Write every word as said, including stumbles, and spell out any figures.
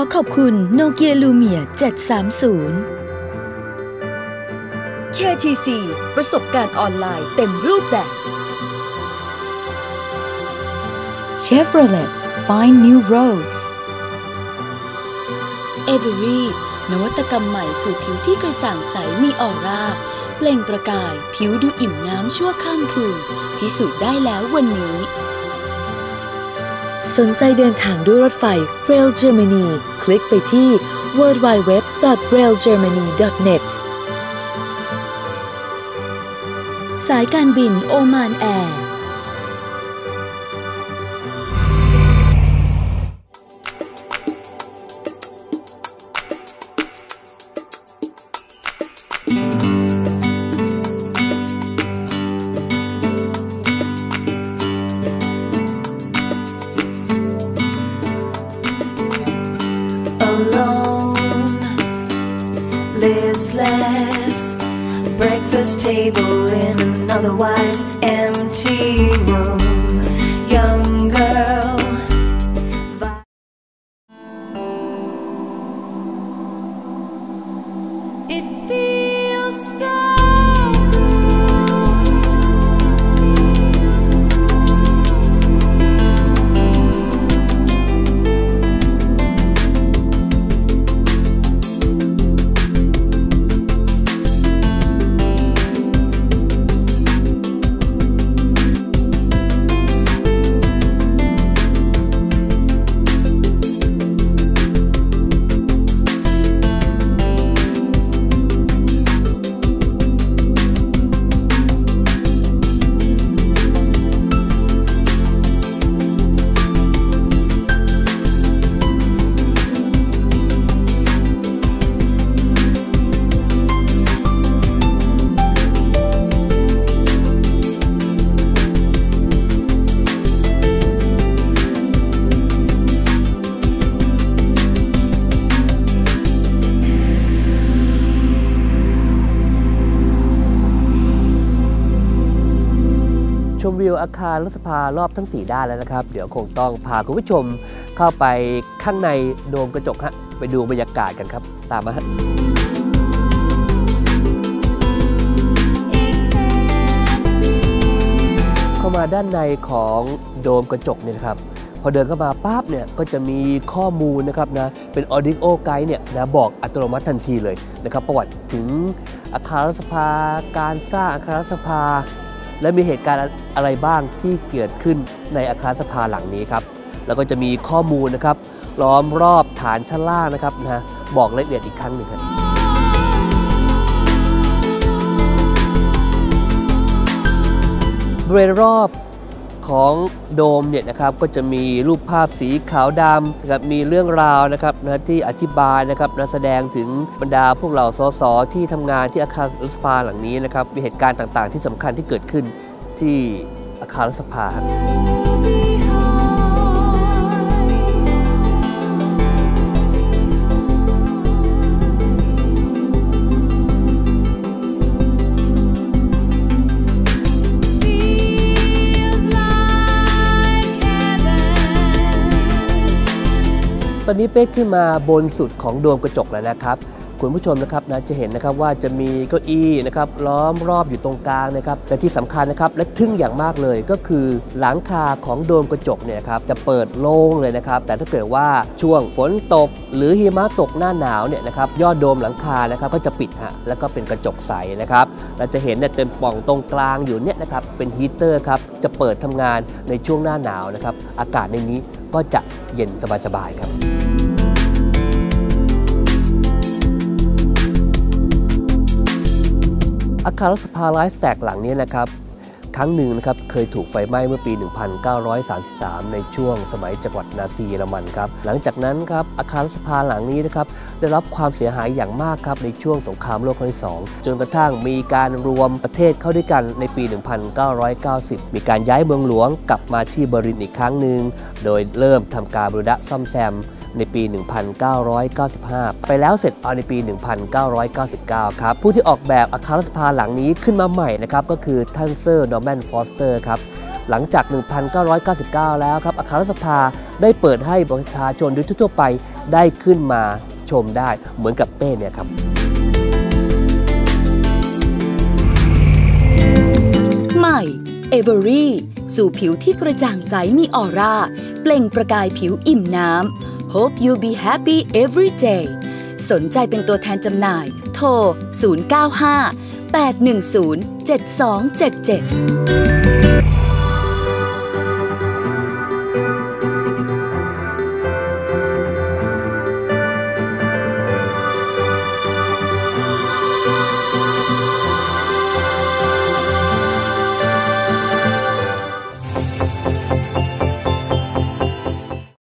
ขอบคุณโนเกียลูเมียเจ็ดสามศูนย์เค ที ซี ประสบการณ์ออนไลน์เต็มรูปแบบ Chevrolet Find New Roads Avery นวัตกรรมใหม่สู่ผิวที่กระจ่างใสมีออร่าเปล่งประกายผิวดูอิ่มน้ำชั่วข้ามคืนพิสูจน์ได้แล้ววันนี้สนใจเดินทางด้วยรถไฟ Rail Germany คลิกไปที่ ดับเบิลยู ดับเบิลยู ดับเบิลยู ดอท เรล เจอร์มนี ดอท เน็ตสายการบินโอมานแอร์ Listless breakfast table in an otherwise empty room. Young girl. It feels so. ชมวิวอาคารรัฐสภารอบทั้งสี่ด้านแล้วนะครับเดี๋ยวคงต้องพาคุณผู้ชมเข้าไปข้างในโดมกระจกฮะไปดูบรรยากาศกันครับตามมาฮะเข้ามาด้านในของโดมกระจกเนี่ยนะครับพอเดินเข้ามาปั๊บเนี่ยก็จะมีข้อมูลนะครับนะเป็น Audio Guide เนี่ยนะบอกอัตโนมัติทันทีเลยนะครับประวัติถึงอาคารรัฐสภาการสร้างอาคารรัฐสภาและมีเหตุการณ์อะไรบ้างที่เกิดขึ้นในอาคารสภาหลังนี้ครับแล้วก็จะมีข้อมูลนะครับล้อมรอบฐานชั้นล่างนะครับนะบอกรายละเอียดอีกครั้งหนึ่งครับบริเวณรอบของโดมเนี่ยนะครับก็จะมีรูปภาพสีขาวดำนะครับมีเรื่องราวนะครับนะที่อธิบายนะครับนะแสดงถึงบรรดาพวกเราสสที่ทำงานที่อาคารรัฐสภาหลังนี้นะครับมีเหตุการณ์ต่างๆที่สำคัญที่เกิดขึ้นที่อาคารรัฐสภาตอนนี้เป๊กขึ้นมาบนสุดของโดมกระจกแล้วนะครับคุณผู้ชมนะครับนะจะเห็นนะครับว่าจะมีเก้าอี้นะครับล้อมรอบอยู่ตรงกลางนะครับแต่ที่สำคัญนะครับและทึ่งอย่างมากเลยก็คือหลังคาของโดมกระจกเนี่ยครับจะเปิดโล่งเลยนะครับแต่ถ้าเกิดว่าช่วงฝนตกหรือหิมะตกหน้าหนาวเนี่ยนะครับยอดโดมหลังคานะครับก็จะปิดฮะแล้วก็เป็นกระจกใสนะครับเราจะเห็นเนี่ยเต็มปล่องตรงกลางอยู่เนี่ยนะครับเป็นฮีเตอร์ครับจะเปิดทำงานในช่วงหน้าหนาวนะครับอากาศในนี้ก็จะเย็นสบายๆครับอาคารรัฐสภาไลฟ์สแต็กหลังนี้นะครับครั้งหนึ่งนะครับเคยถูกไฟไหม้เมื่อปี หนึ่งพันเก้าร้อยสามสิบสาม ในช่วงสมัยจักรวรรดินาซีเยอรมันครับหลังจากนั้นครับอาคารรัฐสภาหลังนี้นะครับได้รับความเสียหายอย่างมากครับในช่วงสงครามโลกครั้งที่สองจนกระทั่งมีการรวมประเทศเข้าด้วยกันในปี หนึ่งพันเก้าร้อยเก้าสิบ มีการย้ายเมืองหลวงกลับมาที่เบอร์ลินอีกครั้งหนึ่งโดยเริ่มทำการบูรณะซ่อมแซมในปี หนึ่งพันเก้าร้อยเก้าสิบห้า ไปแล้วเสร็จเอาในปี หนึ่งพันเก้าร้อยเก้าสิบเก้า ครับผู้ที่ออกแบบอาคารรัฐสภาหลังนี้ขึ้นมาใหม่นะครับก็คือท่านเซอร์นอร์แมนฟอสเตอร์ครับหลังจาก หนึ่งพันเก้าร้อยเก้าสิบเก้า แล้วครับอาคารรัฐสภาได้เปิดให้ประชาชนโดยทั่วไปได้ขึ้นมาชมได้เหมือนกับเป้เนี่ยครับใหม่เอเวอรี่สู่ผิวที่กระจ่างใสมีออร่าเปล่งประกายผิวอิ่มน้ำ Hope you'll be happy every day สนใจเป็นตัวแทนจำหน่ายโทร ศูนย์ เก้า ห้า แปด หนึ่ง ศูนย์ เจ็ด สอง เจ็ด เจ็ด